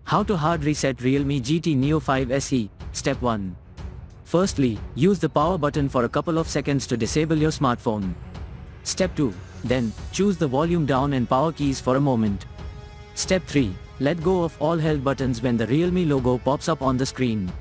How to hard reset Realme GT Neo 5 SE. Step 1. Firstly, use the power button for a couple of seconds to disable your smartphone. Step 2. Then, choose the volume down and power keys for a moment. Step 3. Let go of all held buttons when the Realme logo pops up on the screen.